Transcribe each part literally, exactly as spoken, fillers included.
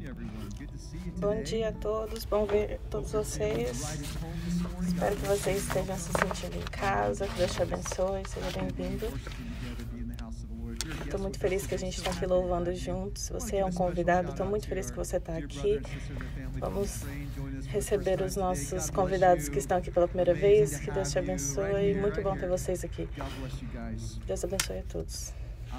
Bom dia a todos, bom ver todos vocês. Espero que vocês estejam se sentindo em casa, que Deus te abençoe, seja bem-vindo. Estou muito feliz que a gente está aqui louvando juntos. Se você é um convidado, estou muito feliz que você está aqui. Vamos receber os nossos convidados que estão aqui pela primeira vez. Que Deus te abençoe. Muito bom ter vocês aqui. Deus abençoe a todos.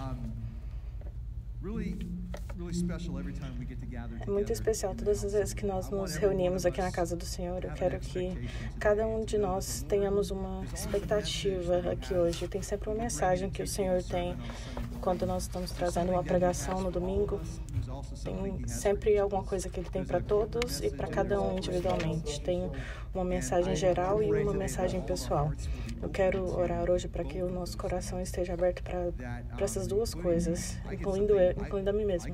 É muito especial todas as vezes que nós nos reunimos aqui na casa do Senhor. Eu quero que cada um de nós tenhamos uma expectativa aqui hoje. Tem sempre uma mensagem que o Senhor tem quando nós estamos trazendo uma pregação no domingo. Tem sempre alguma coisa que Ele tem para todos e para cada um individualmente. Tem uma mensagem geral e uma mensagem pessoal. Eu quero orar hoje para que o nosso coração esteja aberto para essas duas coisas, incluindo eu, incluindo a mim mesmo.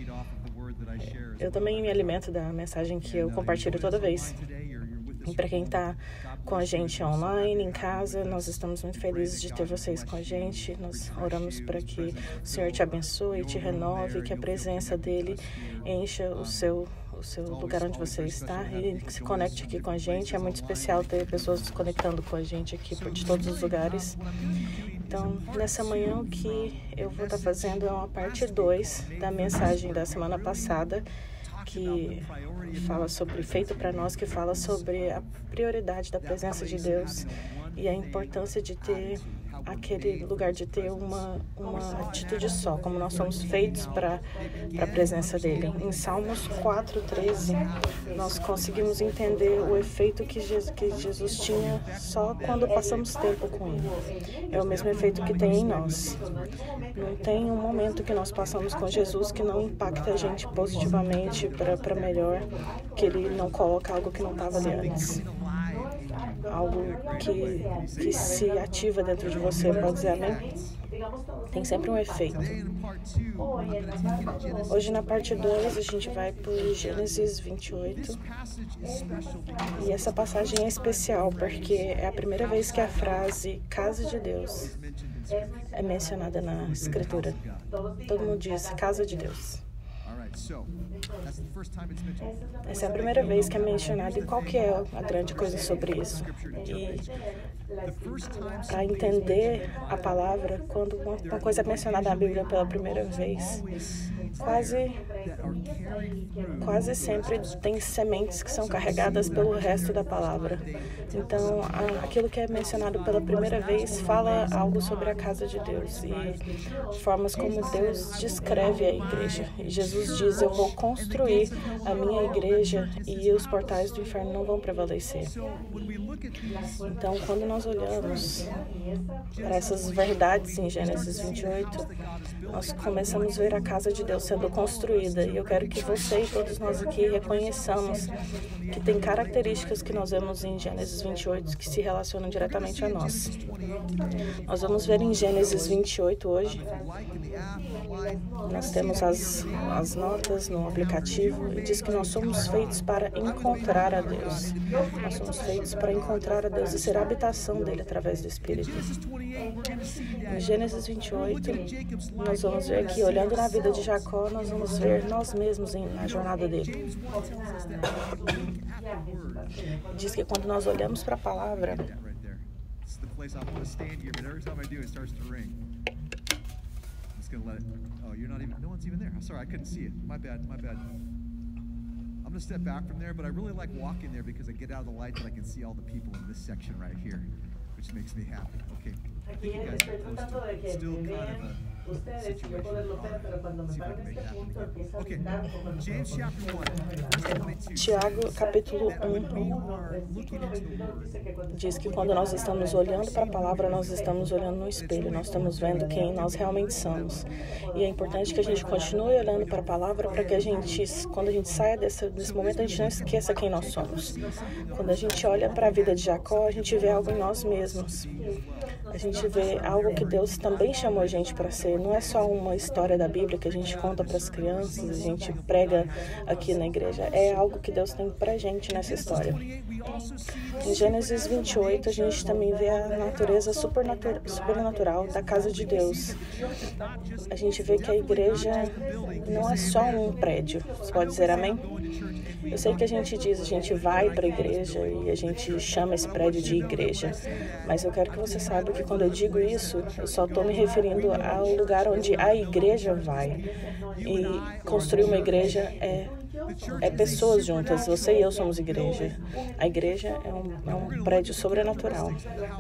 Eu também me alimento da mensagem que eu compartilho toda vez. E para quem está com a gente online, em casa, nós estamos muito felizes de ter vocês com a gente. Nós oramos para que o Senhor te abençoe, te renove, que a presença dEle encha o seu, o seu lugar onde você está e se conecte aqui com a gente. É muito especial ter pessoas se conectando com a gente aqui de todos os lugares. Então, nessa manhã, o que eu vou estar fazendo é uma parte dois da mensagem da semana passada, que fala sobre, feito para nós, que fala sobre a prioridade da presença de Deus e a importância de ter aquele lugar, de ter uma, uma atitude só, como nós somos feitos para a presença dEle. Em Salmos quatro, treze, nós conseguimos entender o efeito que Jesus, que Jesus tinha só quando passamos tempo com Ele. É o mesmo efeito que tem em nós. Não tem um momento que nós passamos com Jesus que não impacta a gente positivamente para melhor, que Ele não coloca algo que não estava ali antes. Algo que, que se ativa dentro de você, pode dizer amém? Tem sempre um efeito. Hoje na parte dois a gente vai para Gênesis vinte e oito. E essa passagem é especial porque é a primeira vez que a frase casa de Deus é mencionada na Escritura. Todo mundo diz casa de Deus. Essa é a primeira vez que é mencionado. E qual que é a grande coisa sobre isso? E para entender a palavra, quando uma coisa é mencionada na Bíblia pela primeira vez, quase, quase sempre tem sementes que são carregadas pelo resto da palavra. Então, aquilo que é mencionado pela primeira vez fala algo sobre a casa de Deus e formas como Deus descreve a igreja. E Jesus diz, eu vou construir a minha igreja e os portais do inferno não vão prevalecer. Então, quando nós olhamos para essas verdades em Gênesis vinte e oito, nós começamos a ver a casa de Deus sendo construída. E eu quero que você e todos nós aqui reconheçamos que tem características que nós vemos em Gênesis vinte e oito que se relacionam diretamente a nós. Nós vamos ver em Gênesis vinte e oito hoje. Nós temos as, as notas no aplicativo e diz que nós somos feitos para encontrar a Deus. Nós somos feitos para encontrar a Deus e ser a habitação dele através do Espírito. Em Gênesis vinte e oito, nós vamos ver que, olhando na vida de Jacó, nós vamos ver nós mesmos em, na jornada dele. Diz que quando nós olhamos para a palavra, I'm going to step back from there, but I really like walking there because I get out of the light and I can see all the people in this section right here, which makes me happy. Okay, I think you guys are close to still kind of a situation. Okay, James chapter one, verse twenty-two. Tiago, capítulo um, diz que quando nós estamos olhando para a palavra, nós estamos olhando no espelho, nós estamos vendo quem nós realmente somos. E é importante que a gente continue olhando para a palavra para que a gente, quando a gente saia desse, desse momento, a gente não esqueça quem nós somos. Quando a gente olha para a vida de Jacó, a gente vê algo em nós mesmos. A a gente vê algo que Deus também chamou a gente para ser. Não é só uma história da Bíblia que a gente conta para as crianças, a gente prega aqui na igreja. É algo que Deus tem para a gente nessa história. Em Gênesis vinte e oito, a gente também vê a natureza supernatural da casa de Deus. A gente vê que a igreja não é só um prédio. Você pode dizer amém? Eu sei que a gente diz, a gente vai para a igreja e a gente chama esse prédio de igreja, mas eu quero que você saiba que quando eu digo isso, eu só estou me referindo ao lugar onde a igreja vai. E construir uma igreja é É pessoas juntas, você e eu somos igreja. A igreja é um, é um prédio sobrenatural.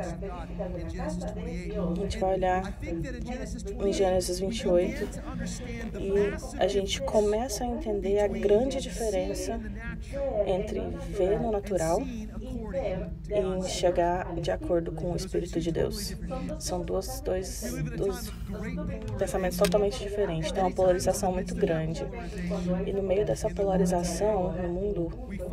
A gente vai olhar em Gênesis vinte e oito e a gente começa a entender a grande diferença entre ver no natural e enxergar de acordo com o Espírito de Deus. São dois, dois, dois pensamentos totalmente diferentes. Tem uma polarização muito grande. E no meio dessa polarização no mundo,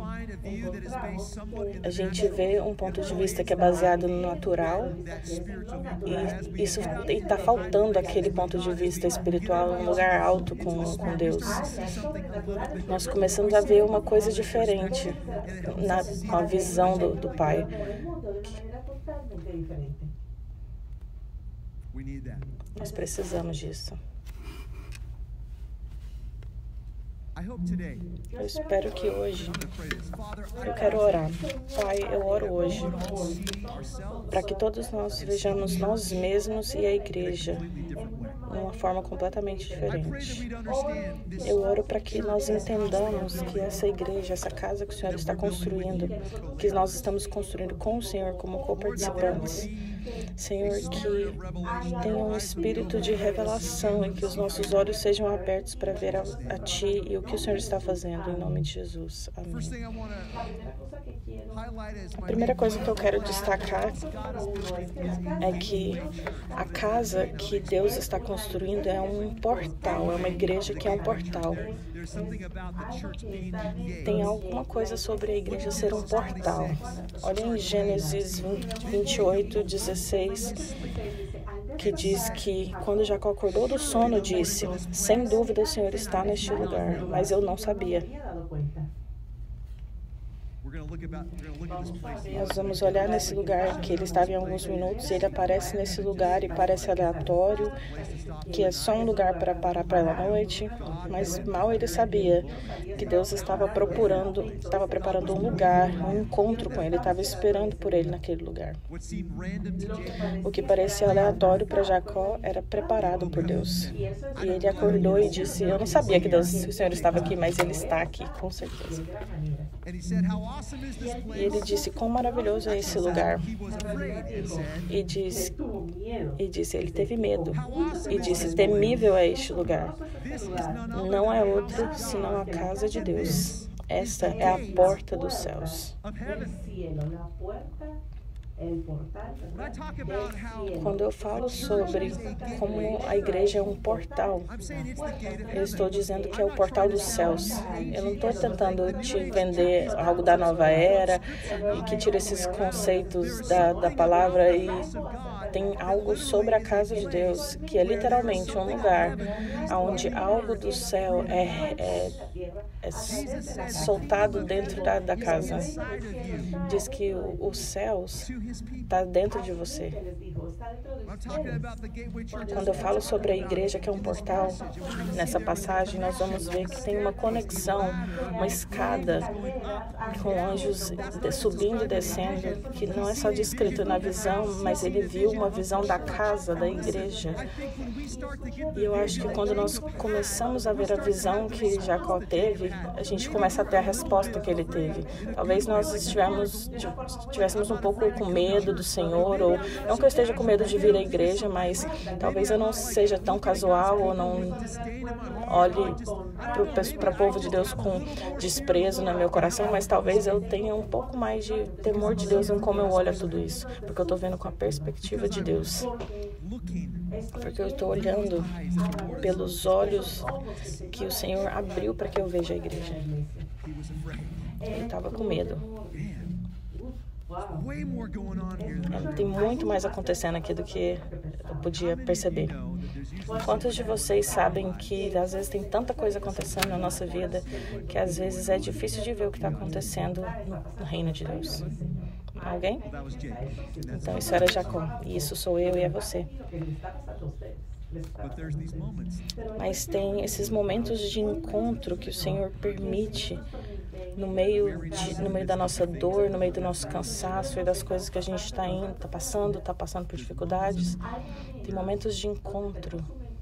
a gente vê um ponto de vista que é baseado no natural e isso está faltando aquele ponto de vista espiritual, um lugar alto com, com Deus. Nós começamos a ver uma coisa diferente na, com a visão do, do Pai. Nós precisamos disso. Eu espero que hoje, eu quero orar. Pai, eu oro hoje para que todos nós vejamos nós mesmos e a igreja de uma forma completamente diferente. Eu oro para que nós entendamos que essa igreja, essa casa que o Senhor está construindo, que nós estamos construindo com o Senhor como co-participantes, Senhor, que tenha um espírito de revelação e que os nossos olhos sejam abertos para ver a, a Ti e o que o Senhor está fazendo, em nome de Jesus. Amém. A primeira coisa que eu quero destacar é que a casa que Deus está construindo é um portal, é uma igreja que é um portal. Tem alguma coisa sobre a igreja ser um portal. Olha em Gênesis vinte e oito, dezesseis, que diz que quando Jacó acordou do sono, disse: sem dúvida o Senhor está neste lugar, mas eu não sabia. Nós vamos olhar nesse lugar que ele estava em alguns minutos, ele aparece nesse lugar e parece aleatório, que é só um lugar para parar para a noite, mas mal ele sabia que Deus estava procurando, estava preparando um lugar, um encontro com ele, estava esperando por ele naquele lugar. O que parecia aleatório para Jacó era preparado por Deus. E ele acordou e disse: eu não sabia que Deus, o Senhor estava aqui, mas ele está aqui, com certeza. E ele disse: quão maravilhoso é esse lugar. E disse, e disse, ele teve medo. E disse: temível é este lugar. Não é outro senão a casa de Deus. Esta é a porta dos céus. Quando eu falo sobre como a igreja é um portal, eu estou dizendo que é o portal dos céus. Eu não estou tentando te vender algo da nova era e que tira esses conceitos da, da palavra e tem algo sobre a casa de Deus, que é literalmente um lugar onde algo do céu é, é, é soltado dentro da, da casa. Diz que o, os céus está dentro de você. Quando eu falo sobre a igreja que é um portal, nessa passagem nós vamos ver que tem uma conexão, uma escada com anjos subindo e descendo, que não é só descrito na visão, mas ele viu uma visão da casa, da igreja. E eu acho que quando nós começamos a ver a visão que Jacó teve, a gente começa a ter a resposta que ele teve. Talvez nós estivemos, tivéssemos um pouco com medo do Senhor, ou não que eu esteja com medo de vir à igreja, mas talvez eu não seja tão casual ou não olhe para o povo de Deus com desprezo no meu coração, mas talvez eu tenha um pouco mais de temor de Deus em como eu olho a tudo isso, porque eu estou vendo com a perspectiva de Deus. Porque eu estou olhando pelos olhos que o Senhor abriu para que eu veja a igreja. Ele estava com medo. Tem muito mais acontecendo aqui do que eu podia perceber. Quantos de vocês sabem que às vezes tem tanta coisa acontecendo na nossa vida que às vezes é difícil de ver o que está acontecendo no reino de Deus? Alguém? Então isso era Jacó, e isso sou eu e é você. Mas tem esses momentos de encontro que o Senhor permite no meio, de, no meio da nossa dor, no meio do nosso cansaço e das coisas que a gente está indo, está passando, está passando por dificuldades. Tem momentos de encontro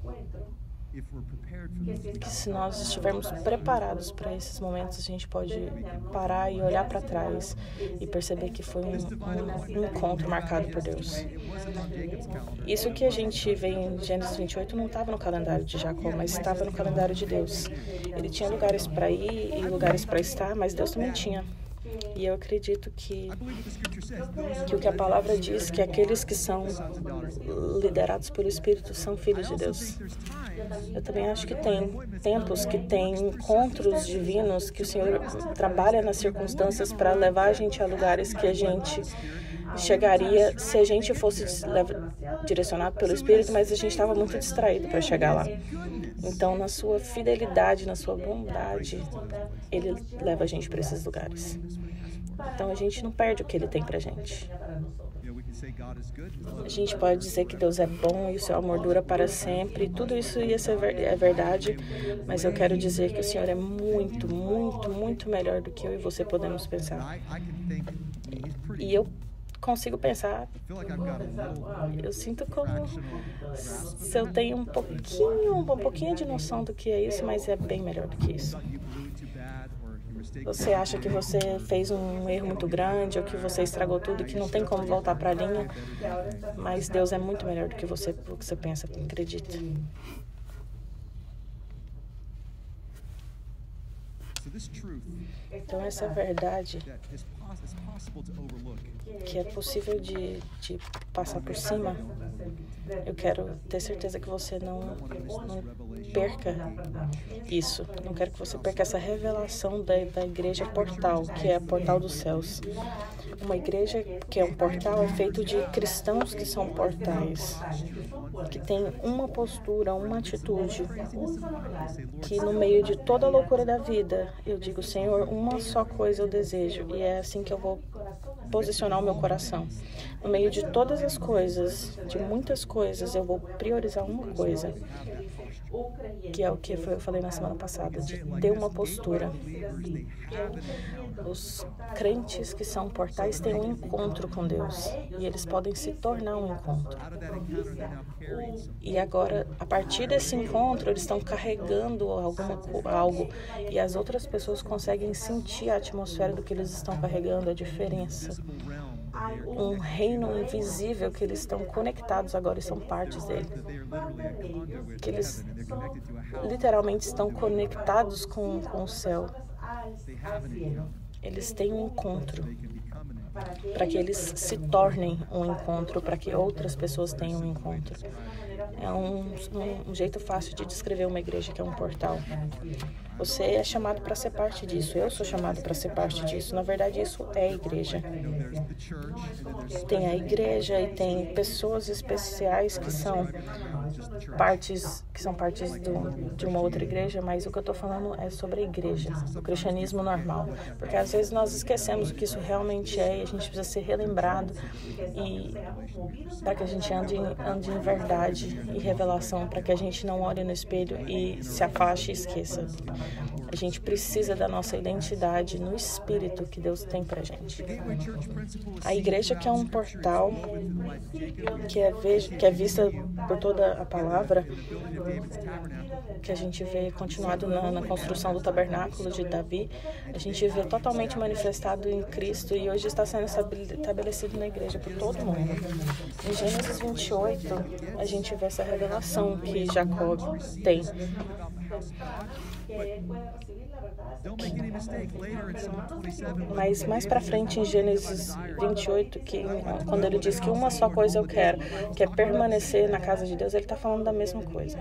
que, se nós estivermos preparados para esses momentos, a gente pode parar e olhar para trás e perceber que foi um, um, um encontro marcado por Deus. Isso que a gente vê em Gênesis vinte e oito não estava no calendário de Jacó, mas estava no calendário de Deus. Ele tinha lugares para ir e lugares para estar, mas Deus também tinha. E eu acredito que, que o que a palavra diz, que aqueles que são liderados pelo Espírito são filhos de Deus. Eu também acho que tem tempos, que tem encontros divinos, que o Senhor trabalha nas circunstâncias para levar a gente a lugares que a gente chegaria se a gente fosse direcionado pelo Espírito, mas a gente estava muito distraído para chegar lá. Então, na sua fidelidade, na sua bondade, Ele leva a gente para esses lugares. Então, a gente não perde o que Ele tem para a gente. A gente pode dizer que Deus é bom e o seu amor dura para sempre. Tudo isso ia ser ver- é verdade, mas eu quero dizer que o Senhor é muito, muito, muito melhor do que eu e você podemos pensar. E eu consigo pensar, eu sinto como se eu tenho um pouquinho, um pouquinho de noção do que é isso, mas é bem melhor do que isso. Você acha que você fez um erro muito grande, ou que você estragou tudo e que não tem como voltar para a linha, mas Deus é muito melhor do que você, do que você pensa, acredita. Então, essa verdade que é possível de, de passar por cima, eu quero ter certeza que você não, não perca isso. Não quero que você perca essa revelação da, da igreja portal, que é a portal dos céus. Uma igreja que é um portal é feito de cristãos que são portais, que tem uma postura, uma atitude, que no meio de toda a loucura da vida, eu digo, Senhor, uma só coisa eu desejo, e é assim que eu vou posicionar o meu coração. No meio de todas as coisas, de muitas coisas, eu vou priorizar uma coisa, que é o que eu falei na semana passada, de ter uma postura. Os crentes que são portais têm um encontro com Deus, e eles podem se tornar um encontro. E agora, a partir desse encontro, eles estão carregando alguma, algo, e as outras pessoas conseguem sentir a atmosfera do que eles estão carregando, a diferença. Um reino invisível que eles estão conectados agora e são partes dele. Que eles literalmente estão conectados com, com o céu. Eles têm um encontro para que eles se tornem um encontro, para que outras pessoas tenham um encontro. É um, um, um jeito fácil de descrever uma igreja que é um portal. Você é chamado para ser parte disso. Eu sou chamado para ser parte disso. Na verdade, isso é igreja. Tem a igreja e tem pessoas especiais que são partes, que são partes do, de uma outra igreja, mas o que eu estou falando é sobre a igreja, o cristianismo normal. Porque às vezes nós esquecemos o que isso realmente é e a gente precisa ser relembrado e para que a gente ande, ande em verdade e revelação, para que a gente não olhe no espelho e se afaste e esqueça. A gente precisa da nossa identidade no Espírito que Deus tem pra gente. A igreja que é um portal, que é, que é vista por toda a palavra, que a gente vê continuado na, na construção do tabernáculo de Davi, a gente vê totalmente manifestado em Cristo e hoje está sendo estabelecido na igreja por todo mundo. Em Gênesis vinte e oito, a gente vê essa revelação que Jacó tem. Mas mais para frente em Gênesis vinte e oito, que quando ele diz que uma só coisa eu quero, que é permanecer na casa de Deus, ele está falando da mesma coisa.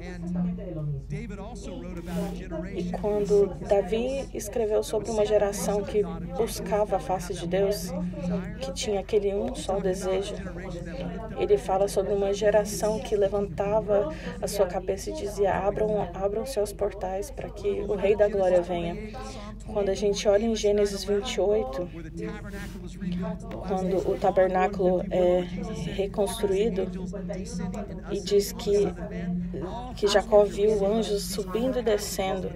E quando Davi escreveu sobre uma geração que buscava a face de Deus, que tinha aquele um só desejo, ele fala sobre uma geração que levantava a sua cabeça e dizia: abram, abram seus portais para que o Rei da Glória venha. Quando a gente olha em Gênesis vinte e oito, quando o tabernáculo é reconstruído, e diz que, que Jacó viu anjos subindo e descendo.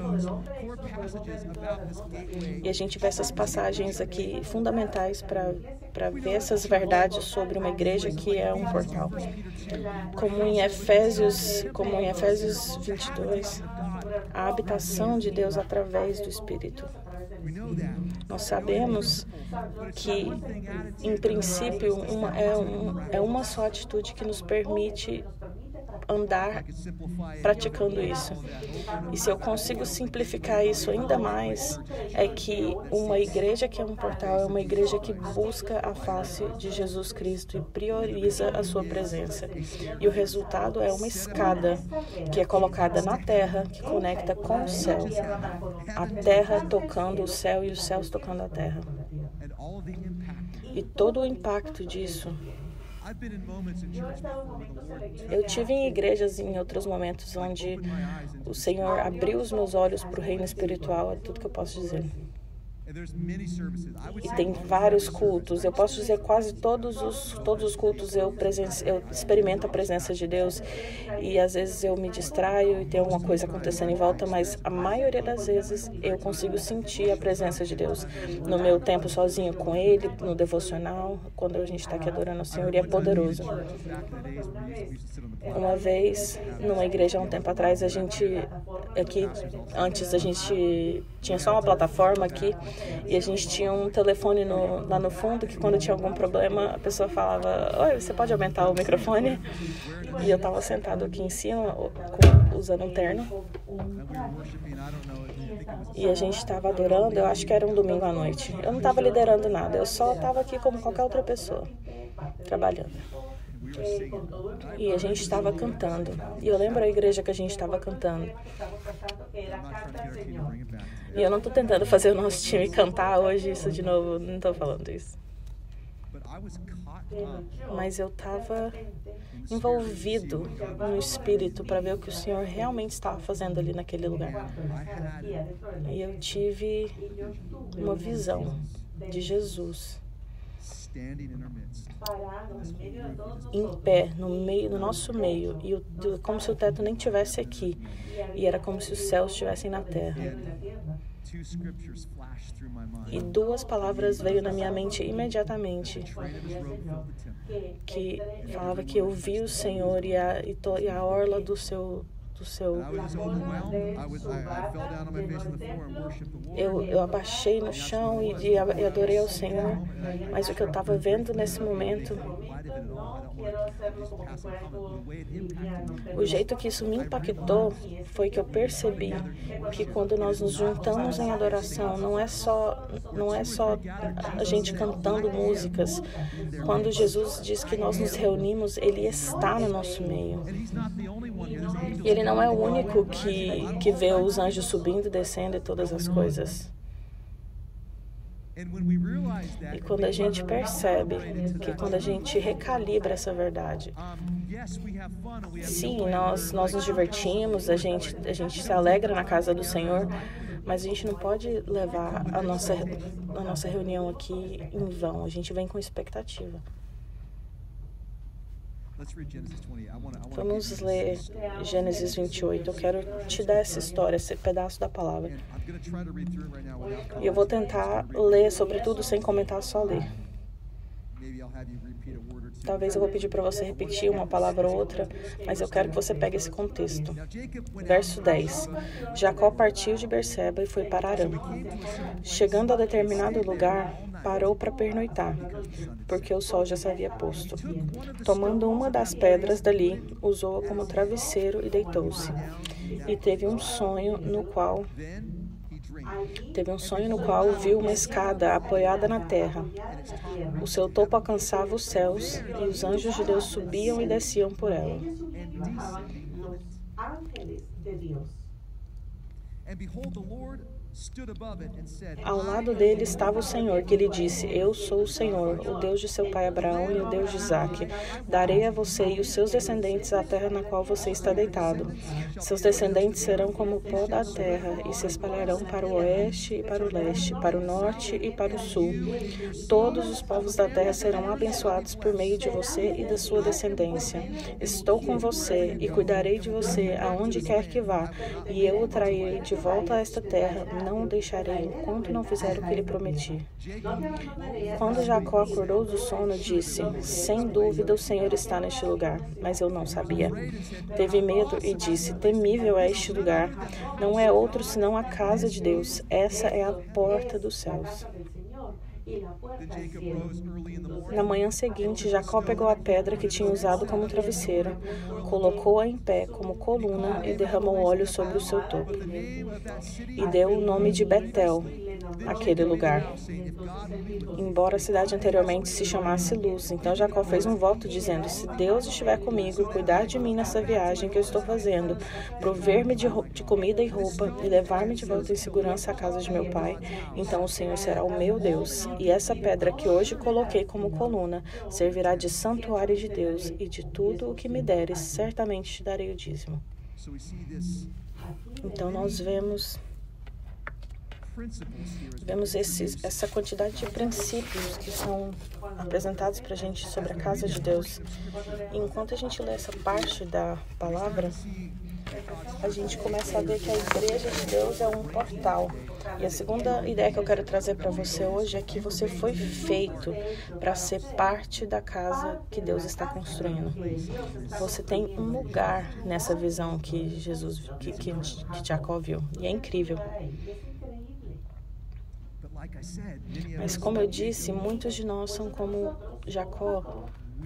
E a gente vê essas passagens aqui fundamentais para para ver essas verdades sobre uma igreja que é um portal. Como em Efésios, como em Efésios vinte e dois, a habitação de Deus através do Espírito. Nós sabemos que, em princípio, uma, é, um, é uma só atitude que nos permite andar praticando isso. E se eu consigo simplificar isso ainda mais, é que uma igreja que é um portal é uma igreja que busca a face de Jesus Cristo e prioriza a sua presença. E o resultado é uma escada que é colocada na terra, que conecta com o céu. A terra tocando o céu e os céus tocando a terra. E todo o impacto disso. Eu tive em igrejas em outros momentos onde o Senhor abriu os meus olhos para o reino espiritual, é tudo que eu posso dizer. E tem vários cultos. Eu posso dizer quase todos os todos os cultos eu, presencio, eu experimento a presença de Deus, e às vezes eu me distraio e tem alguma coisa acontecendo em volta, mas a maioria das vezes eu consigo sentir a presença de Deus no meu tempo sozinho com Ele, no devocional, quando a gente está aqui adorando o Senhor, e é poderoso. Uma vez, numa igreja há um tempo atrás, a gente aqui antes a gente tinha só uma plataforma aqui, e a gente tinha um telefone no, lá no fundo, que quando tinha algum problema, a pessoa falava: oi, você pode aumentar o microfone? E eu estava sentado aqui em cima, com, usando um terno. E a gente estava adorando, eu acho que era um domingo à noite. Eu não estava liderando nada, eu só estava aqui como qualquer outra pessoa, trabalhando. E a gente estava cantando. E eu lembro a igreja que a gente estava cantando. E eu não estou tentando fazer o nosso time cantar hoje isso de novo, não estou falando isso. Mas eu estava envolvido no Espírito para ver o que o Senhor realmente estava fazendo ali naquele lugar. E eu tive uma visão de Jesus em pé, no meio, no nosso meio, e o, como se o teto nem tivesse aqui, e era como se os céus estivessem na terra. E duas palavras veio na minha mente imediatamente, que falava que eu vi o Senhor e a, e to, e a orla do seu do seu eu, eu abaixei no chão e, e adorei ao Senhor, mas o que eu estava vendo nesse momento, o jeito que isso me impactou foi que eu percebi que quando nós nos juntamos em adoração, não é só não é só a gente cantando músicas. Quando Jesus diz que nós nos reunimos, Ele está no nosso meio. E Ele não é o único que, que vê os anjos subindo e descendo e todas as coisas. E quando a gente percebe que quando a gente recalibra essa verdade, sim, nós, nós nos divertimos, a gente, a gente se alegra na casa do Senhor, mas a gente não pode levar a nossa, a nossa reunião aqui em vão. A gente vem com expectativa. Vamos ler Gênesis vinte e oito. Eu quero te dar essa história, esse pedaço da palavra. E eu vou tentar ler sobre tudo sem comentar, só ler. Talvez eu vou pedir para você repetir uma palavra ou outra, mas eu quero que você pegue esse contexto. Verso dez. Jacó partiu de Berseba e foi para Arã. Chegando a determinado lugar, parou para pernoitar, porque o sol já se havia posto. Tomando uma das pedras dali, usou-a como travesseiro e deitou-se. E teve um sonho no qual... Teve um sonho no qual viu uma escada apoiada na terra. O seu topo alcançava os céus e os anjos de Deus subiam e desciam por ela. Ao lado dele estava o Senhor, que lhe disse: Eu sou o Senhor, o Deus de seu pai Abraão e o Deus de Isaque. Darei a você e os seus descendentes a terra na qual você está deitado. Seus descendentes serão como o pó da terra e se espalharão para o oeste e para o leste, para o norte e para o sul. Todos os povos da terra serão abençoados por meio de você e da sua descendência. Estou com você e cuidarei de você aonde quer que vá, e eu o trarei de volta a esta terra. Não o deixarei enquanto não fizer o que lhe prometi. Quando Jacó acordou do sono, disse: Sem dúvida o Senhor está neste lugar, mas eu não sabia. Teve medo e disse: Temível é este lugar. Não é outro senão a casa de Deus. Essa é a porta dos céus. Na manhã seguinte, Jacó pegou a pedra que tinha usado como travesseiro, colocou-a em pé como coluna e derramou óleo sobre o seu topo. E deu o nome de Betel àquele lugar, embora a cidade anteriormente se chamasse Luz. Então Jacó fez um voto dizendo: Se Deus estiver comigo e cuidar de mim nessa viagem que eu estou fazendo, prover-me de, de comida e roupa e levar-me de volta em segurança à casa de meu pai, então o Senhor será o meu Deus. E essa pedra que hoje coloquei como coluna servirá de santuário de Deus, e de tudo o que me deres, certamente te darei o dízimo. Então nós vemos vemos esses, essa quantidade de princípios que são apresentados para a gente sobre a casa de Deus. E enquanto a gente lê essa parte da palavra, a gente começa a ver que a igreja de Deus é um portal. E a segunda ideia que eu quero trazer para você hoje é que você foi feito para ser parte da casa que Deus está construindo. Você tem um lugar nessa visão que Jesus, que, que, que Jacó viu. E é incrível. Mas como eu disse, muitos de nós são como Jacó.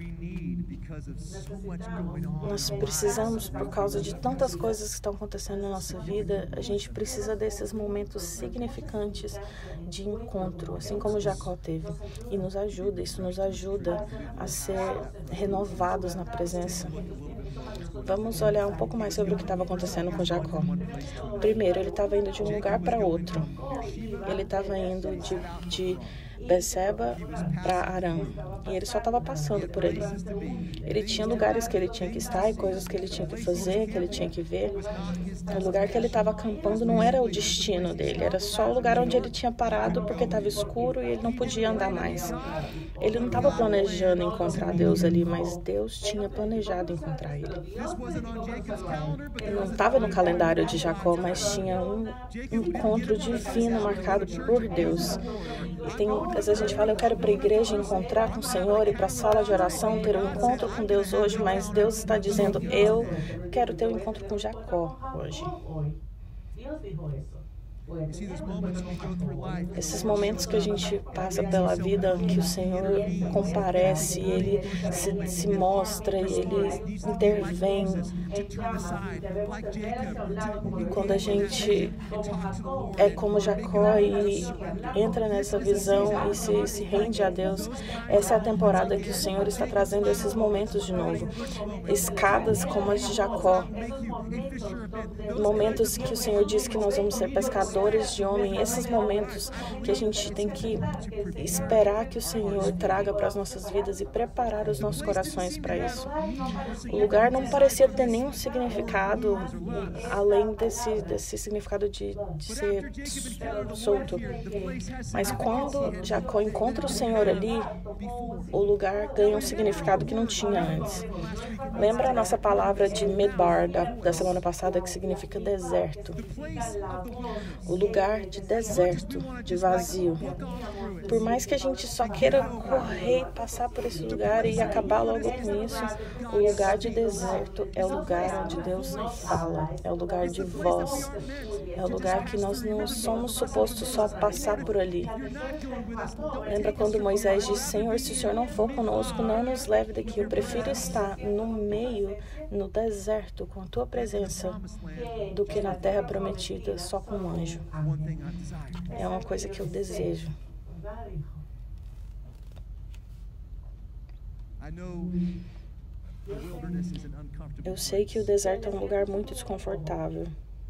Nós precisamos, por causa de tantas coisas que estão acontecendo na nossa vida, a gente precisa desses momentos significantes de encontro, assim como Jacó teve. E nos ajuda, isso nos ajuda a ser renovados na presença. Vamos olhar um pouco mais sobre o que estava acontecendo com Jacó. Primeiro, ele estava indo de um lugar para outro. Ele estava indo de, de Berseba para Arã. E ele só estava passando por ali. Ele tinha lugares que ele tinha que estar e coisas que ele tinha que fazer, que ele tinha que ver. O lugar que ele estava acampando não era o destino dele, era só o lugar onde ele tinha parado porque estava escuro e ele não podia andar mais. Ele não estava planejando encontrar Deus ali, mas Deus tinha planejado encontrar ele. Ele não estava no calendário de Jacó, mas tinha um encontro divino marcado por Deus. E tem, às vezes a gente fala: eu quero ir para a igreja encontrar com o Senhor, ir para a sala de oração, ter um encontro com Deus hoje, mas Deus está dizendo: eu quero ter um encontro com Jacó hoje. Esses momentos que a gente passa pela vida, que o Senhor comparece, Ele se, se mostra, Ele intervém. E quando a gente é como Jacó e entra nessa visão e se, se rende a Deus, essa é a temporada que o Senhor está trazendo esses momentos de novo. Escadas como as de Jacó. Momentos que o Senhor diz que nós vamos ser pescadores de homem, esses momentos que a gente tem que esperar que o Senhor traga para as nossas vidas e preparar os nossos corações para isso. O lugar não parecia ter nenhum significado além desse, desse significado de, de ser solto. Mas quando Jacó encontra o Senhor ali, o lugar ganha um significado que não tinha antes. Lembra a nossa palavra de Midbar, da, da, semana passada, que significa deserto. O lugar de deserto, de vazio. Por mais que a gente só queira correr e passar por esse lugar e acabar logo com isso, o lugar de deserto é o lugar onde Deus fala, é o lugar de voz, é o lugar que nós não somos supostos só passar por ali. Lembra quando Moisés disse: Senhor, se o Senhor não for conosco, não nos leve daqui. Eu prefiro estar no meio, no deserto, com a tua presença, do que na terra prometida, só com um anjo. É uma coisa que eu desejo. Eu sei que o deserto é um lugar muito desconfortável.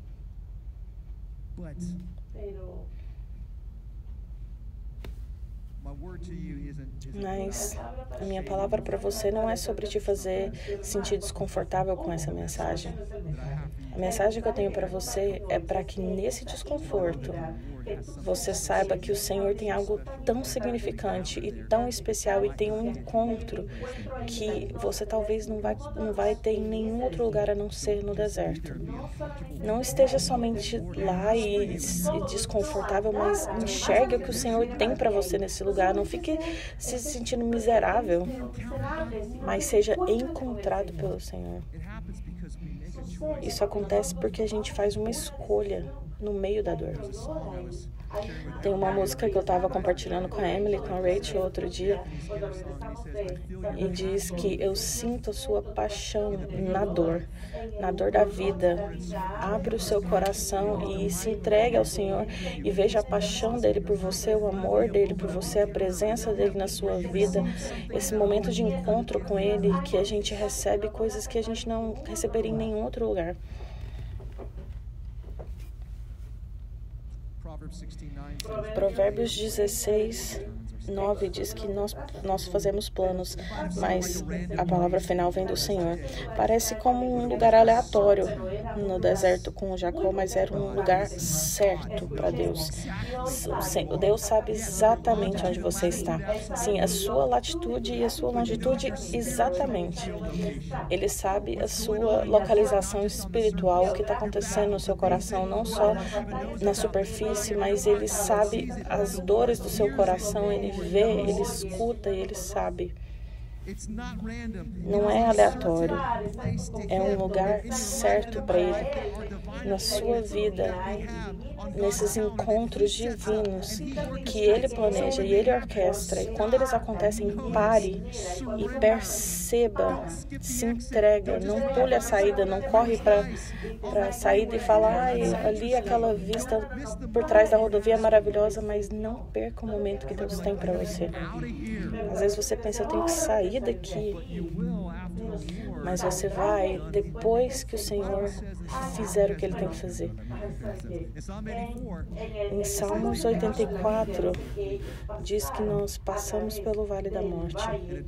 Mas a minha palavra para você não é sobre te fazer sentir desconfortável com essa mensagem. A mensagem que eu tenho para você é para que nesse desconforto você saiba que o Senhor tem algo tão significante e tão especial e tem um encontro que você talvez não vai, não vai ter em nenhum outro lugar a não ser no deserto. Não esteja somente lá e, e desconfortável, mas enxergue o que o Senhor tem para você nesse lugar. Não fique se sentindo miserável, mas seja encontrado pelo Senhor. Isso acontece porque a gente faz uma escolha no meio da dor. Tem uma música que eu estava compartilhando com a Emily, com a Rachel outro dia, e diz que eu sinto a sua paixão na dor, na dor da vida. Abre o seu coração e se entregue ao Senhor e veja a paixão dele por você, o amor dele por você, a presença dele na sua vida, esse momento de encontro com ele, que a gente recebe coisas que a gente não receberia em nenhum outro lugar. Provérbios dezesseis, nove diz que nós, nós fazemos planos, mas a palavra final vem do Senhor. Parece como um lugar aleatório no deserto com Jacó, mas era um lugar certo para Deus. O Deus sabe exatamente onde você está. Sim, a sua latitude e a sua longitude exatamente. Ele sabe a sua localização espiritual, o que está acontecendo no seu coração, não só na superfície, mas ele sabe as dores do seu coração, ele vê, ele escuta e ele sabe. Não é aleatório, é um lugar certo para ele. Na sua vida, nesses encontros divinos que ele planeja e ele orquestra, e quando eles acontecem, pare e perceba, se entrega, não pule a saída, não corre para a saída e fala, ah, ali aquela vista por trás da rodovia é maravilhosa, mas não perca o momento que Deus tem para você. Às vezes você pensa, eu tenho que sair daqui, mas você vai depois que o Senhor fizer o que Ele tem que fazer. Em Salmos oitenta e quatro, diz que nós passamos pelo vale da morte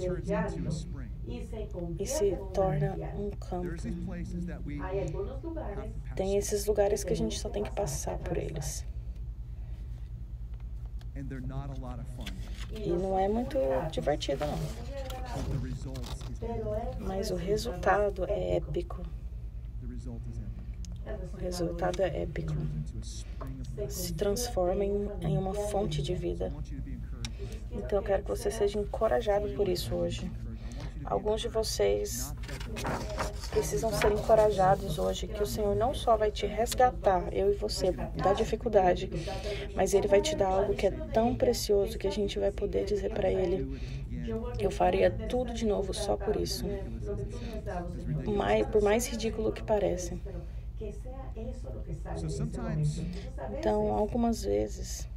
e se torna um campo. Tem esses lugares que a gente só tem que passar por eles. E não é muito divertido, não. Mas o resultado é épico. O resultado é épico. Se transforma em, em uma fonte de vida. Então eu quero que você seja encorajado por isso hoje. Alguns de vocês precisam ser encorajados hoje, que o Senhor não só vai te resgatar, eu e você, da dificuldade, mas Ele vai te dar algo que é tão precioso que a gente vai poder dizer para Ele, eu faria tudo de novo só por isso. Mas, por mais ridículo que pareça. Então, algumas vezes,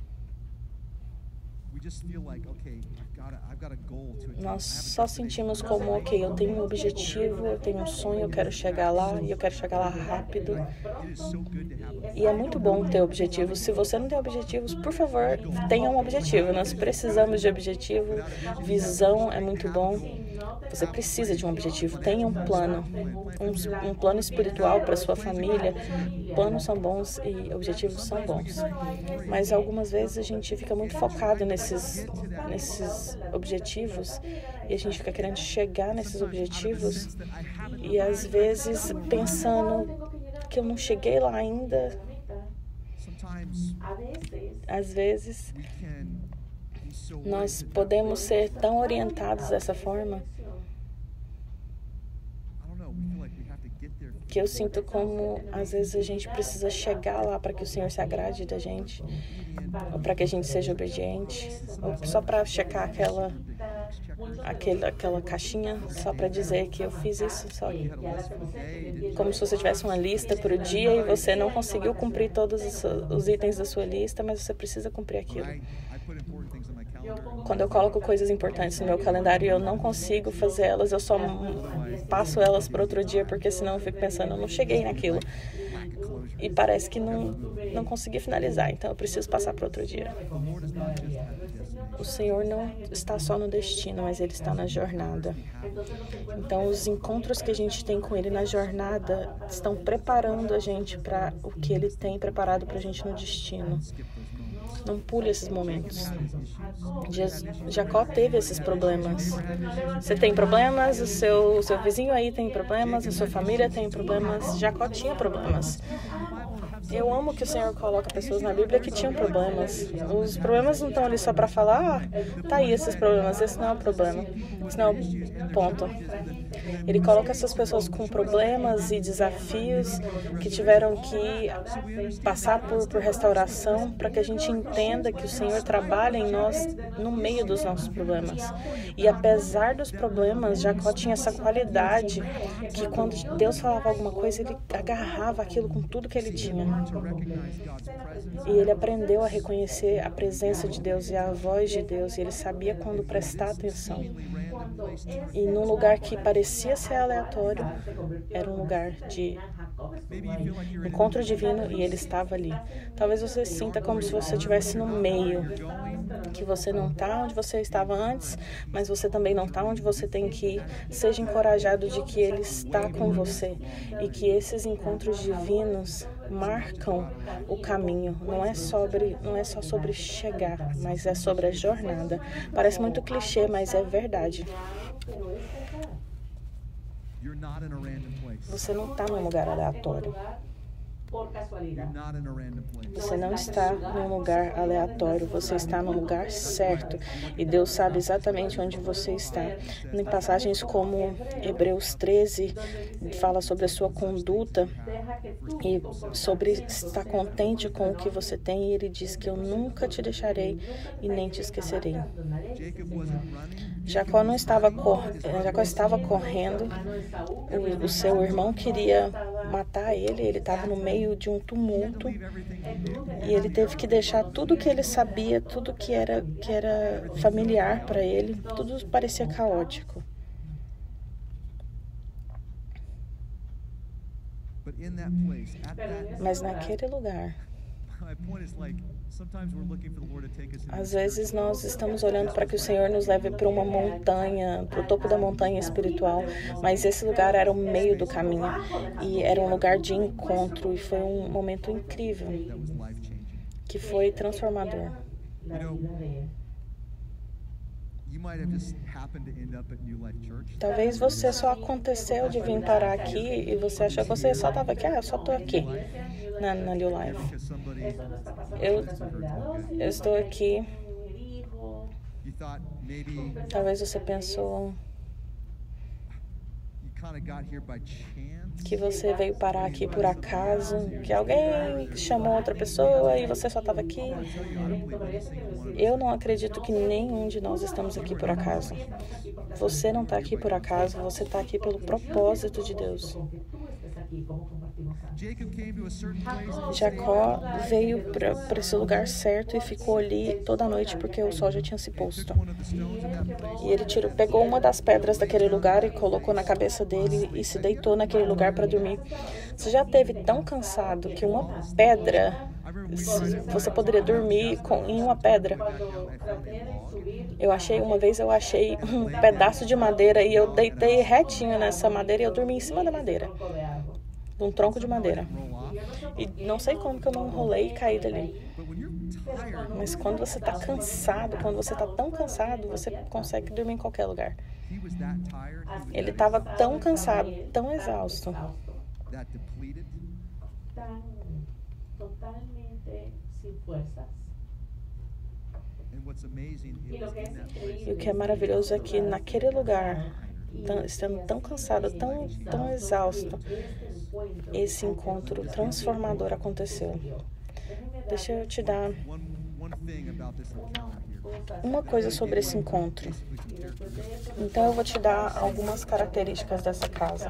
nós só sentimos como, ok, eu tenho um objetivo, eu tenho um sonho, eu quero chegar lá e eu quero chegar lá rápido. E é muito bom ter objetivos. Se você não tem objetivos, por favor, tenha um objetivo. Nós precisamos de objetivo, visão é muito bom, Você precisa de um objetivo. Tenha um plano, um, um plano espiritual para sua família. Planos são bons e objetivos são bons. Mas algumas vezes a gente fica muito focado nesses, nesses objetivos e a gente fica querendo chegar nesses objetivos e às vezes pensando que eu não cheguei lá ainda. Às vezes nós podemos ser tão orientados dessa forma que eu sinto como, às vezes, a gente precisa chegar lá para que o Senhor se agrade da gente, ou para que a gente seja obediente, ou só para checar aquela, aquele, aquela caixinha, só para dizer que eu fiz isso, só como se você tivesse uma lista por dia e você não conseguiu cumprir todos os, os itens da sua lista, mas você precisa cumprir aquilo. Quando eu coloco coisas importantes no meu calendário e eu não consigo fazer elas, eu só passo elas para outro dia, porque senão eu fico pensando, eu não cheguei naquilo. E parece que não, não consegui finalizar, então eu preciso passar para outro dia. O Senhor não está só no destino, mas Ele está na jornada. Então, os encontros que a gente tem com Ele na jornada estão preparando a gente para o que Ele tem preparado para a gente no destino. Não pule esses momentos. Jacó teve esses problemas. Você tem problemas, o seu, o seu vizinho aí tem problemas, a sua família tem problemas. Jacó tinha problemas. Eu amo que o Senhor coloca pessoas na Bíblia que tinham problemas. Os problemas não estão ali só para falar, ah, tá aí esses problemas, esse não é o problema, esse não é o ponto. Ele coloca essas pessoas com problemas e desafios que tiveram que passar por, por restauração para que a gente entenda que o Senhor trabalha em nós no meio dos nossos problemas. E apesar dos problemas, Jacó tinha essa qualidade que quando Deus falava alguma coisa, ele agarrava aquilo com tudo que ele tinha. E ele aprendeu a reconhecer a presença de Deus e a voz de Deus, e ele sabia quando prestar atenção. E num lugar que parecia ser aleatório, era um lugar de encontro divino e ele estava ali. Talvez você sinta como se você estivesse no meio, que você não está onde você estava antes, mas você também não está onde você tem que ir. Seja encorajado de que Ele está com você e que esses encontros divinos marcam o caminho. Não é sobre, não é só sobre chegar, mas é sobre a jornada. Parece muito clichê, mas é verdade. Você não está num lugar aleatório. Você não está num lugar aleatório, você está no lugar certo. E Deus sabe exatamente onde você está. Em passagens como Hebreus treze, fala sobre a sua conduta e sobre estar contente com o que você tem. E ele diz que eu nunca te deixarei e nem te esquecerei. Jacó não estava, cor... Jacó estava correndo, o, o seu irmão queria matar ele, ele estava no meio de um tumulto e ele teve que deixar tudo que ele sabia, tudo que era, que era familiar para ele, tudo parecia caótico. Mas naquele lugar, às vezes nós estamos olhando para que o Senhor nos leve para uma montanha, para o topo da montanha espiritual, mas esse lugar era o meio do caminho e era um lugar de encontro e foi um momento incrível, que foi transformador. Talvez você só aconteceu de vir parar aqui e você achou que você só estava aqui, ah, eu só estou aqui na, na New Life. Eu, eu estou aqui. Talvez você pensou que você veio parar aqui por acaso, que alguém chamou outra pessoa e você só estava aqui. Eu não acredito que nenhum de nós estamos aqui por acaso. Você não está aqui por acaso, você está aqui pelo propósito de Deus. Jacó veio para esse lugar certo e ficou ali toda a noite porque o sol já tinha se posto. E ele tirou, pegou uma das pedras daquele lugar e colocou na cabeça dele e se deitou naquele lugar para dormir. Você já esteve tão cansado que uma pedra, você poderia dormir com, em uma pedra? Eu achei, uma vez eu achei um pedaço de madeira e eu deitei retinho nessa madeira e eu dormi em cima da madeira, de um tronco de madeira. E não sei como que eu não rolei e caí dali. Mas quando você está cansado, quando você está tão cansado, você consegue dormir em qualquer lugar. Ele estava tão cansado, tão exausto, e o que é maravilhoso é que naquele lugar, tão, estando tão cansado, tão, tão exausto, esse encontro transformador aconteceu. Deixa eu te dar uma coisa sobre esse encontro. Então eu vou te dar algumas características dessa casa.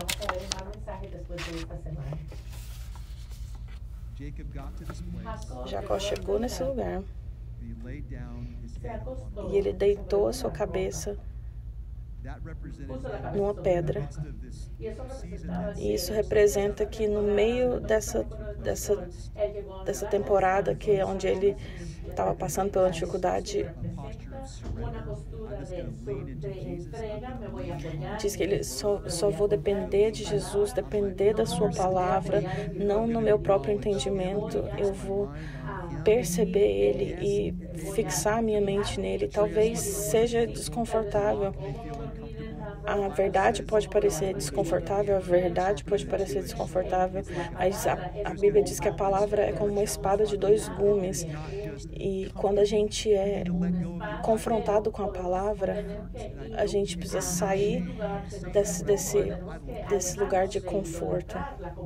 Jacó chegou nesse lugar e ele deitou a sua cabeça numa pedra. E isso representa que no meio dessa, dessa, dessa temporada, que é onde ele estava passando pela dificuldade, diz que ele só, só vou depender de Jesus, depender da sua palavra, não no meu próprio entendimento. Eu vou perceber ele e fixar minha mente nele. Talvez seja desconfortável. A verdade pode parecer desconfortável, a verdade pode parecer desconfortável, mas a, a Bíblia diz que a palavra é como uma espada de dois gumes. E quando a gente é confrontado com a palavra, a gente precisa sair desse, desse, desse lugar de conforto.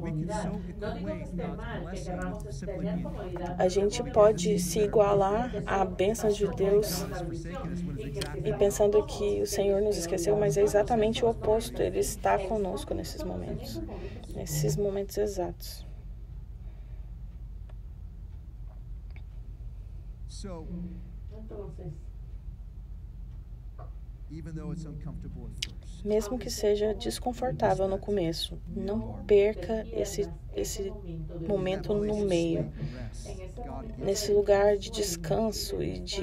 A gente pode se igualar à bênção de Deus e pensando que o Senhor nos esqueceu, mas é exatamente o oposto. Ele está conosco nesses momentos, nesses momentos exatos. Mesmo que seja desconfortável no começo, não perca esse, esse momento no meio, nesse lugar de descanso e de,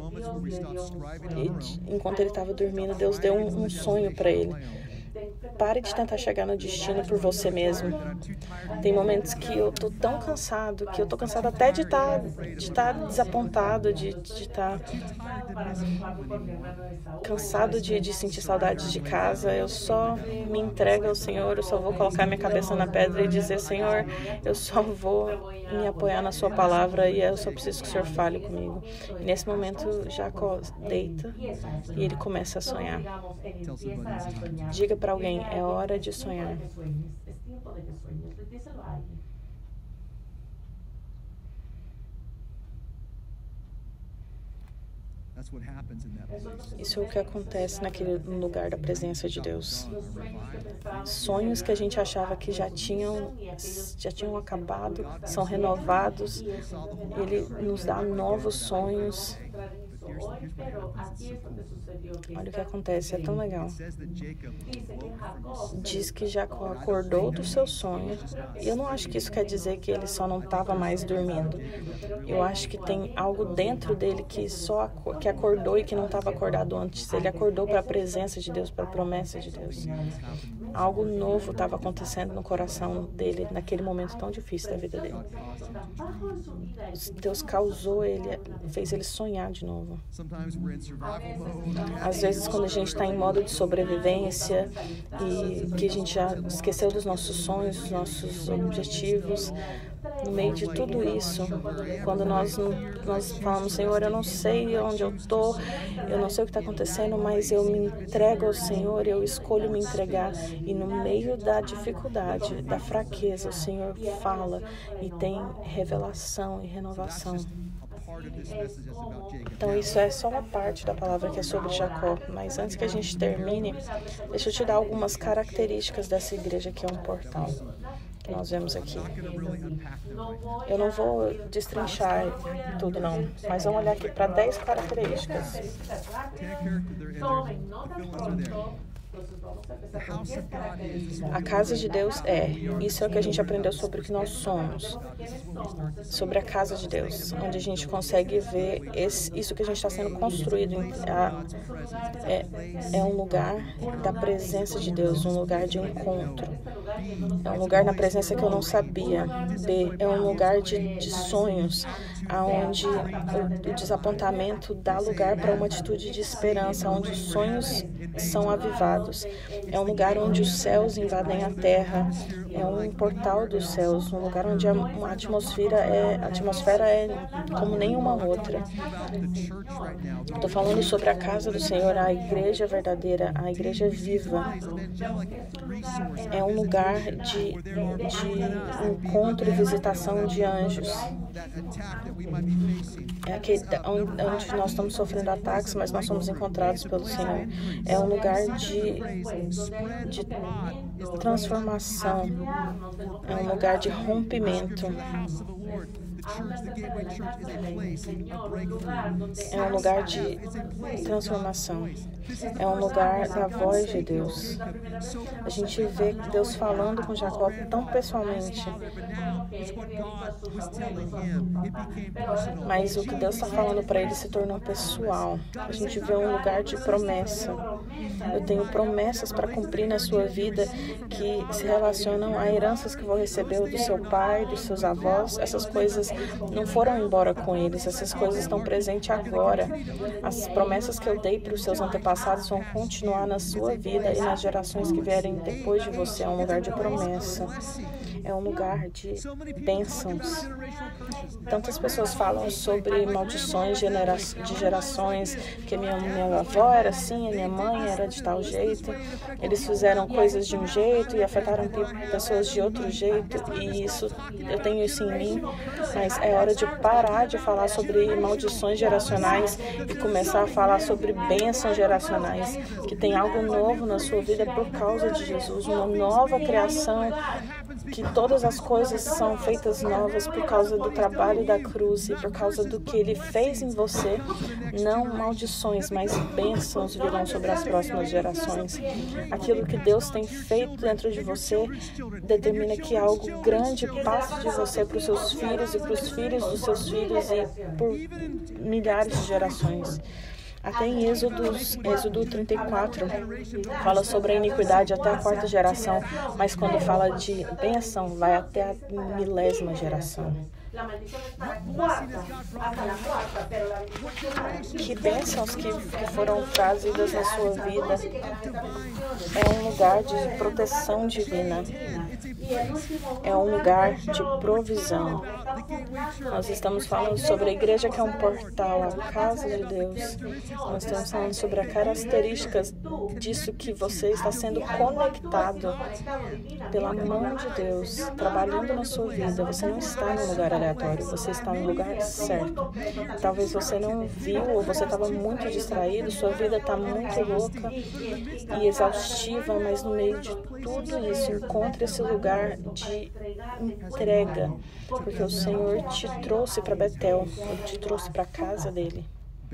e de enquanto ele estava dormindo, Deus deu um, um sonho para ele. Pare de tentar chegar no destino por você mesmo. Tem momentos que eu tô tão cansado, que eu tô cansado até de estar de tá desapontado, de estar tá cansado de, de sentir saudades de casa. Eu só me entrego ao Senhor, eu só vou colocar minha cabeça na pedra e dizer: Senhor, eu só vou me apoiar na sua palavra e eu só preciso que o Senhor fale comigo. E nesse momento, Jacó deita e ele começa a sonhar. Diga para alguém: é hora de sonhar. Isso é o que acontece naquele lugar da presença de Deus. Sonhos que a gente achava que já tinham, já tinham acabado, são renovados. Ele nos dá novos sonhos. Olha o que acontece, é tão legal. Diz que Jacó acordou do seu sonho. E eu não acho que isso quer dizer que ele só não estava mais dormindo. Eu acho que tem algo dentro dele que só que acordou e que não estava acordado antes. Ele acordou para a presença de Deus, para a promessa de Deus. Algo novo estava acontecendo no coração dele naquele momento tão difícil da vida dele. Deus causou ele, fez ele sonhar de novo. Às vezes, quando a gente está em modo de sobrevivência e que a gente já esqueceu dos nossos sonhos, dos nossos objetivos, no meio de tudo isso, quando nós, nós falamos: Senhor, eu não sei onde eu estou, eu não sei o que está acontecendo, mas eu me entrego ao Senhor, eu escolho me entregar. E no meio da dificuldade, da fraqueza, o Senhor fala e tem revelação e renovação. Então isso é só uma parte da palavra que é sobre Jacó. Mas antes que a gente termine, deixa eu te dar algumas características dessa igreja que é um portal. que nós vemos aqui. Eu não vou destrinchar tudo, não, mas vamos olhar aqui para dez características. A casa de Deus é, isso é o que a gente aprendeu sobre o que nós somos, sobre a casa de Deus, onde a gente consegue ver esse, isso que a gente está sendo construído. A, é, é um lugar da presença de Deus, um lugar de encontro. É um lugar na presença que eu não sabia. B, é um lugar de, de sonhos, onde o, o desapontamento dá lugar para uma atitude de esperança, onde os sonhos são avivados. É um lugar onde os céus invadem a terra. É um portal dos céus, um lugar onde a, a atmosfera é, a atmosfera é como nenhuma outra. Estou falando sobre a casa do Senhor, a igreja verdadeira, a igreja viva. É um lugar de, de encontro e visitação de anjos. É aquele onde nós estamos sofrendo ataques, mas nós somos encontrados pelo Senhor. É um lugar de, de transformação. É um lugar de rompimento. É um lugar de transformação. É um lugar da voz de Deus. A gente vê Deus falando com Jacó tão pessoalmente. Mas o que Deus está falando para ele se tornou pessoal. A gente vê um lugar de promessa. Eu tenho promessas para cumprir na sua vida que se relacionam a heranças que vou receber do seu pai, dos seus avós. Essas coisas não foram embora com eles. Essas coisas estão presentes agora. As promessas que eu dei para os seus antepassados vão continuar na sua vida e nas gerações que vierem depois de você. É um lugar de promessa. É um lugar de bênçãos. Tantas pessoas falam sobre maldições genera- de gerações, que minha, minha avó era assim, a minha mãe era de tal jeito. Eles fizeram coisas de um jeito e afetaram pessoas de outro jeito. E isso, eu tenho isso em mim. Mas é hora de parar de falar sobre maldições geracionais e começar a falar sobre bênçãos geracionais. Que tem algo novo na sua vida por causa de Jesus, uma nova criação. Que todas as coisas são feitas novas por causa do trabalho da cruz e por causa do que Ele fez em você. Não maldições, mas bênçãos virão sobre as próximas gerações. Aquilo que Deus tem feito dentro de você determina que algo grande passe de você para os seus filhos e para os filhos dos seus filhos e por milhares de gerações. Até em Êxodo, Êxodo trinta e quatro, fala sobre a iniquidade até a quarta geração, mas quando fala de bênção, vai até a milésima geração. Que bênçãos que, que foram trazidas na sua vida. É um lugar de proteção divina. É um lugar de provisão. Nós estamos falando sobre a igreja, que é um portal, a casa de Deus. Nós estamos falando sobre as características disso, que você está sendo conectado pela mão de Deus, trabalhando na sua vida. Você não está num lugar aleatório, você está no lugar certo. Talvez você não viu, ou você estava muito distraído, sua vida está muito louca e exaustiva, mas no meio de tudo isso, encontre esse lugar de entrega, porque o Senhor te trouxe para Betel, Ele te trouxe para a casa dele.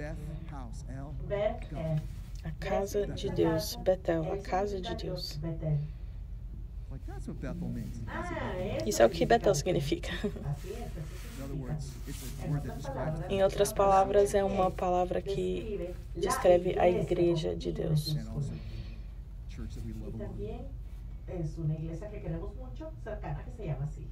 A casa de Deus, Betel, a casa de Deus. Isso é o que Betel significa. Em outras palavras, é uma palavra que descreve a igreja de Deus. Es una iglesia que queremos mucho, cercana, que se llama así.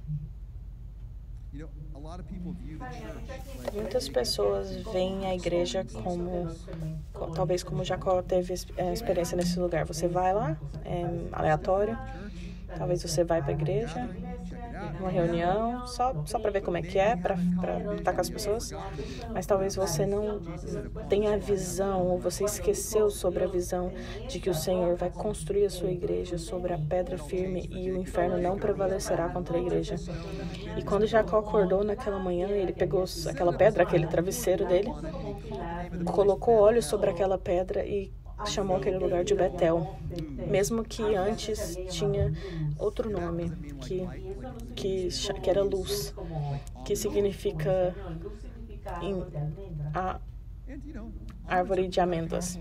Muitas pessoas veem a igreja como, talvez como Jacó teve a experiência nesse lugar. Você vai lá, é aleatório, talvez você vai para a igreja, uma reunião, só, só para ver como é que é, para estar com as pessoas, mas talvez você não tenha a visão, ou você esqueceu sobre a visão de que o Senhor vai construir a sua igreja sobre a pedra firme e o inferno não prevalecerá contra a igreja. E quando Jacó acordou naquela manhã, ele pegou aquela pedra, aquele travesseiro dele, colocou óleo sobre aquela pedra e chamou aquele lugar de Betel, mesmo que antes tinha outro nome, que que, que era luz, que significa em, a árvore de amêndoas.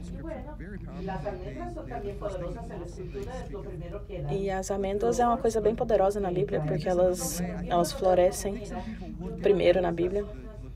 E as amêndoas é uma coisa bem poderosa na Bíblia, porque elas, elas florescem primeiro na Bíblia.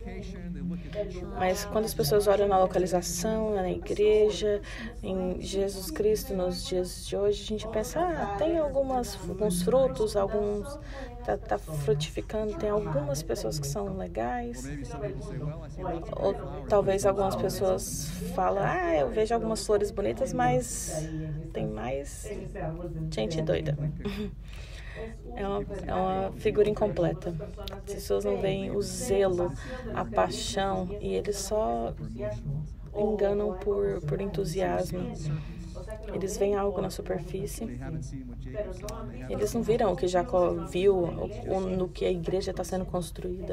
Mas quando as pessoas olham na localização, na igreja, em Jesus Cristo, nos dias de hoje, a gente pensa, ah, tem algumas, alguns frutos, alguns tá, tá frutificando, tem algumas pessoas que são legais. Ou talvez algumas pessoas falam, ah, eu vejo algumas flores bonitas, mas tem mais gente doida. É uma, é uma figura incompleta. As pessoas não veem o zelo, a paixão, e eles só enganam por, por entusiasmo. Eles veem algo na superfície. Eles não viram o que Jacó viu, o, no que a igreja está sendo construída.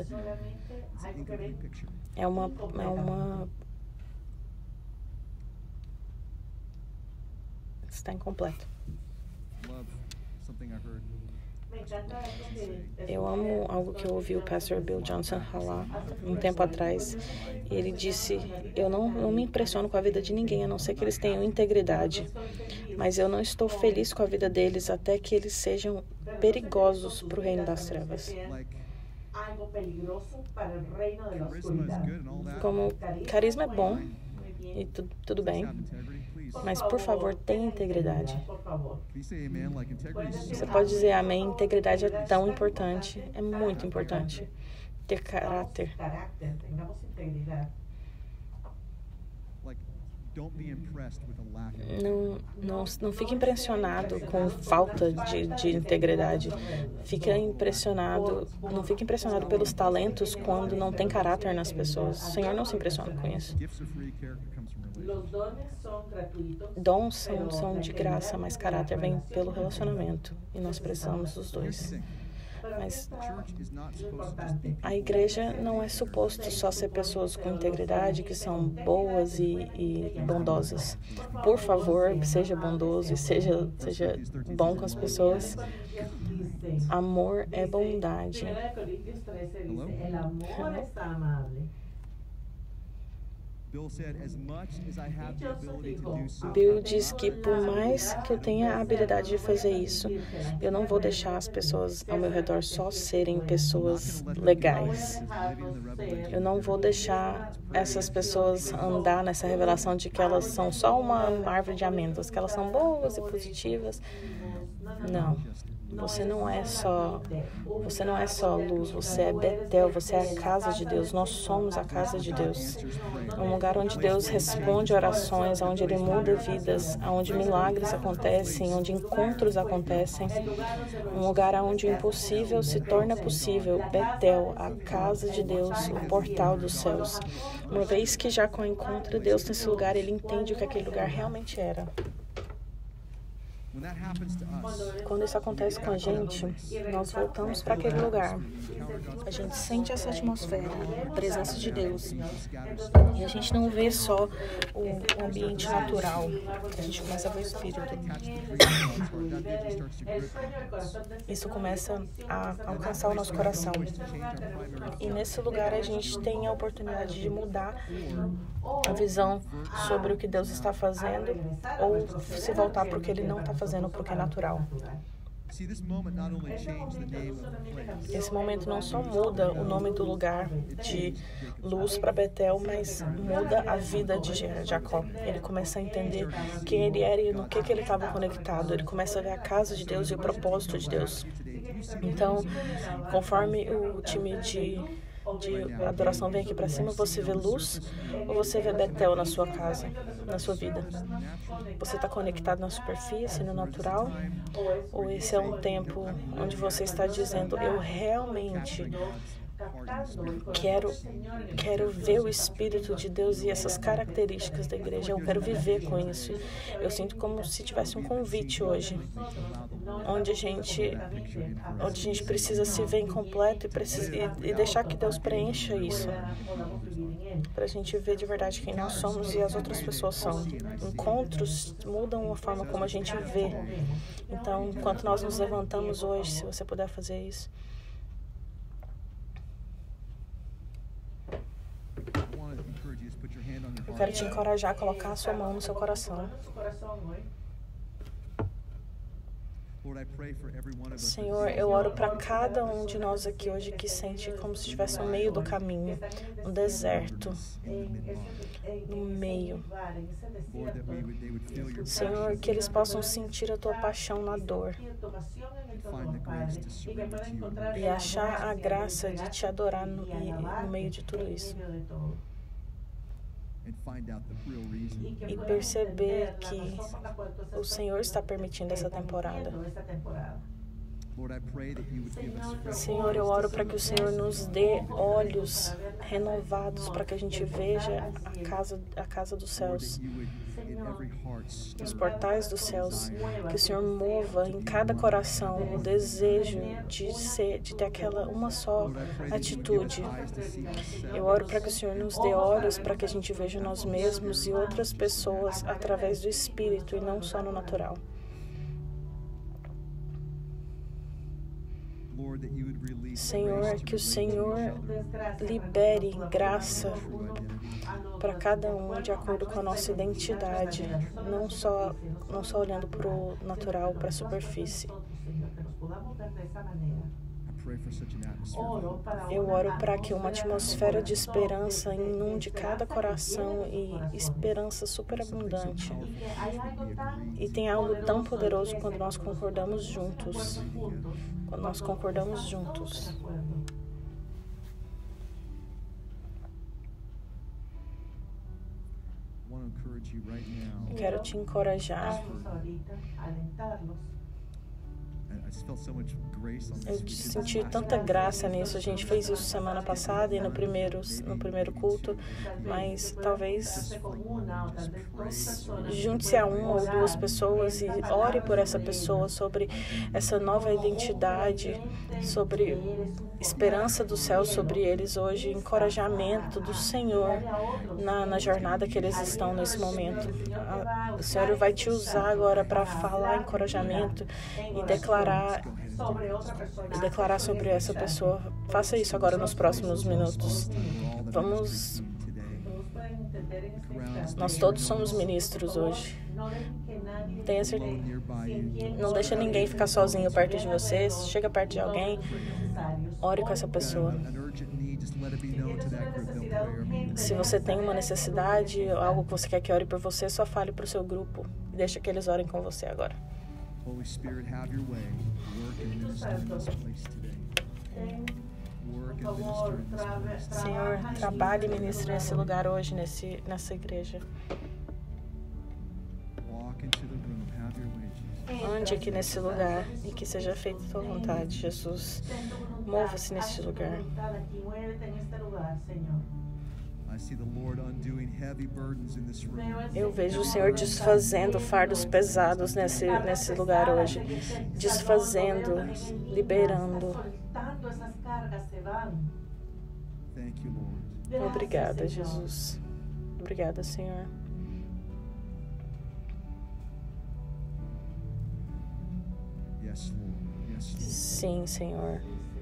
É uma... É uma está incompleto. Eu amo algo que eu ouvi o pastor Bill Johnson falar um tempo atrás. Ele disse, eu não, não me impressiono com a vida de ninguém, a não ser que eles tenham integridade. Mas eu não estou feliz com a vida deles até que eles sejam perigosos para o reino das trevas. Como carisma é bom, e tu, tudo bem. Mas, por favor, tenha integridade. Você pode dizer amém. Integridade é tão importante. É muito importante. Ter caráter. Não, não, não fique impressionado com falta de, de integridade. Fica impressionado, não fique impressionado pelos talentos quando não tem caráter nas pessoas. O Senhor não se impressiona com isso. Dons são, são de graça, mas caráter vem pelo relacionamento. E nós precisamos dos dois. Mas a igreja não é suposto só ser pessoas com integridade, que são boas e, e bondosas. Por favor, seja bondoso e seja, seja bom com as pessoas. Amor é bondade. Bill diz que por mais que eu tenha a habilidade de fazer isso, eu não vou deixar as pessoas ao meu redor só serem pessoas legais. Eu não vou deixar essas pessoas andar nessa revelação de que elas são só uma árvore de amêndoas, que elas são boas e positivas. Não. Você não é só, você não é só luz, você é Betel, você é a casa de Deus. Nós somos a casa de Deus. É um lugar onde Deus responde orações, onde Ele muda vidas, onde milagres acontecem, onde encontros acontecem. Um lugar onde o impossível se torna possível. Betel, a casa de Deus, o portal dos céus. Uma vez que Jacó encontra Deus nesse lugar, ele entende o que aquele lugar realmente era. Quando isso acontece com a gente, nós voltamos para aquele lugar. A gente sente essa atmosfera, a presença de Deus. E a gente não vê só o ambiente natural. A gente começa a ver o Espírito. Isso começa a alcançar o nosso coração. E nesse lugar a gente tem a oportunidade de mudar a visão sobre o que Deus está fazendo ou se voltar para o que Ele não está fazendo, porque é natural. Esse momento não só muda o nome do lugar de Luz para Betel, mas muda a vida de Jacó. Ele começa a entender quem ele era e no que, que ele estava conectado. Ele começa a ver a casa de Deus e o propósito de Deus. Então, conforme o time de... de adoração vem aqui para cima, você vê luz ou você vê Betel na sua casa, na sua vida? Você está conectado na superfície, no natural? Ou esse é um tempo onde você está dizendo, eu realmente quero, quero ver o Espírito de Deus e essas características da igreja, eu quero viver com isso. Eu sinto como se tivesse um convite hoje, onde a gente, onde a gente precisa se ver incompleto e, precisa, e, e deixar que Deus preencha isso. para a gente ver de verdade quem nós somos e as outras pessoas são. Encontros mudam a forma como a gente vê. Então, enquanto nós nos levantamos hoje, se você puder fazer isso. Eu quero te encorajar a colocar a sua mão no seu coração. Senhor, eu oro para cada um de nós aqui hoje que sente como se estivesse no meio do caminho, no deserto, no meio. Senhor, que eles possam sentir a Tua paixão na dor e achar a graça de Te adorar no, no meio de tudo isso. E perceber que o Senhor está permitindo essa temporada. Senhor, eu oro para que o Senhor nos dê olhos renovados para que a gente veja a casa, a casa dos céus, os portais dos céus, que o Senhor mova em cada coração o desejo de ser, de ter aquela uma só atitude. Eu oro para que o Senhor nos dê olhos para que a gente veja nós mesmos e outras pessoas através do Espírito e não só no natural. Senhor, que o Senhor libere graça para cada um de acordo com a nossa identidade, não só, não só olhando para o natural, para a superfície. Eu oro para que uma atmosfera de esperança inunde cada coração e esperança superabundante. E tem algo tão poderoso quando nós concordamos juntos. Quando nós concordamos juntos. Eu quero te encorajar. Eu senti tanta graça nisso. A gente fez isso semana passada e no primeiro, no primeiro culto, mas talvez junte-se a uma ou duas pessoas e ore por essa pessoa sobre essa nova identidade, sobre esperança do céu sobre eles hoje, encorajamento do Senhor na, na jornada que eles estão nesse momento. O Senhor vai te usar agora para falar encorajamento e declarar, e declarar sobre essa pessoa. Faça isso agora nos próximos minutos. Vamos... Nós todos somos ministros hoje. Tenha certeza. Não deixa ninguém ficar sozinho perto de você. Chega perto de alguém. Ore com essa pessoa. Se você tem uma necessidade, algo que você quer que ore por você, só fale para o seu grupo. Deixa que eles orem com você agora. Senhor, trabalhe e ministre nesse lugar hoje, nesse, nessa igreja. Ande aqui nesse lugar e que seja feita a tua vontade, Jesus. Mova-se nesse lugar. Eu vejo o Senhor desfazendo fardos pesados nesse, nesse lugar hoje. Desfazendo, liberando. Obrigada, Jesus. Obrigada, Senhor. Sim, Senhor.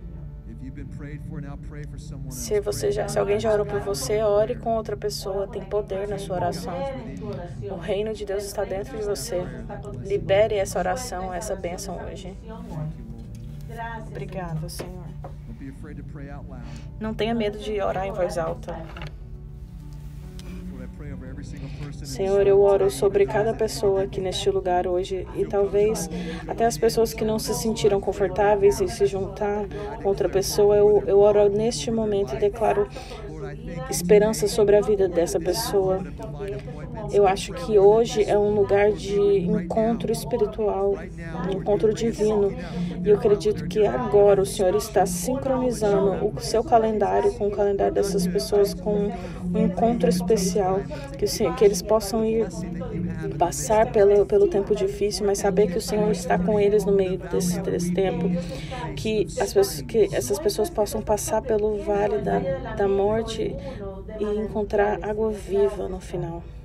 Se, você já, se alguém já orou por você, ore com outra pessoa. Tem poder na sua oração. O reino de Deus está dentro de você. Libere essa oração, essa bênção hoje. Obrigada, Senhor. Não tenha medo de orar em voz alta. Senhor, eu oro sobre cada pessoa aqui neste lugar hoje e talvez até as pessoas que não se sentiram confortáveis em se juntar com outra pessoa, eu, eu oro neste momento e declaro esperança sobre a vida dessa pessoa. Eu acho que hoje é um lugar de encontro espiritual, um encontro divino. E eu acredito que agora o Senhor está sincronizando o seu calendário com o calendário dessas pessoas, com um encontro especial. Que, o Senhor, que eles possam ir passar pelo, pelo tempo difícil, mas saber que o Senhor está com eles no meio desse, desse tempo. Que, as pessoas, que essas pessoas possam passar pelo vale da, da morte e encontrar água viva no final.